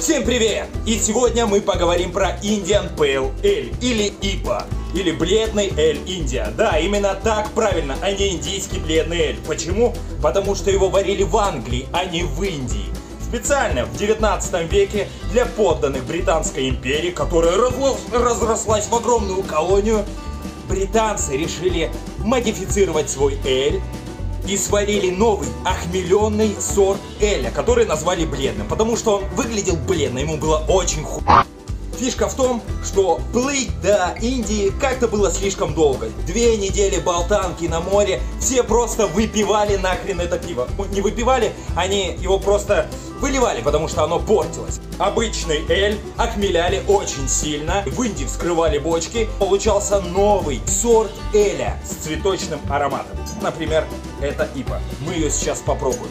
Всем привет! И сегодня мы поговорим про Indian Pale Ale, или IPA, или бледный Ale India. Да, именно так правильно, а не индийский бледный эль. Почему? Потому что его варили в Англии, а не в Индии. Специально в 19 веке для подданных Британской империи, которая разрослась в огромную колонию, британцы решили модифицировать свой эль и сварили новый охмеленный сорт эля, который назвали бледным, потому что он выглядел бледно, ему было очень Фишка в том, что плыть до Индии как-то было слишком долго. 2 недели болтанки на море, все просто выпивали нахрен это пиво. Не выпивали, они его просто выливали, потому что оно портилось. Обычный эль охмеляли очень сильно, в Индии вскрывали бочки, получался новый сорт эля с цветочным ароматом. Например, это IPA. Мы ее сейчас попробуем.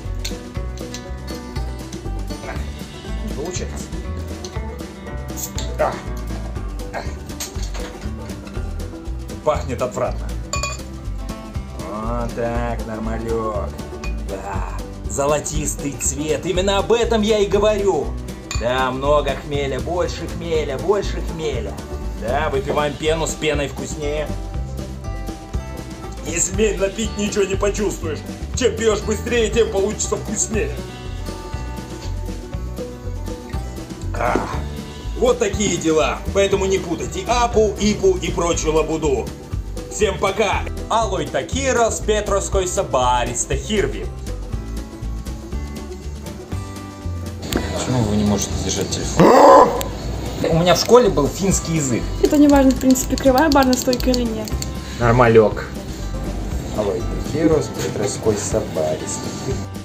Не получается. Пахнет отвратно. Вот так, нормалек. Да, золотистый цвет. Именно об этом я и говорю. Да, много хмеля, больше хмеля, больше хмеля. Да, выпиваем пену, с пеной вкуснее. Если медленно пить, ничего не почувствуешь. Чем пьешь быстрее, тем получится вкуснее. Вот такие дела. Поэтому не путайте апу, ипу и прочую лабуду. Всем пока. Алой такирос петроской собариста хирви. Почему вы не можете держать телефон? У меня в школе был финский язык. Это не важно, в принципе, кривая барная стойка или нет. Нормалек. Алой такирос петроской собариста.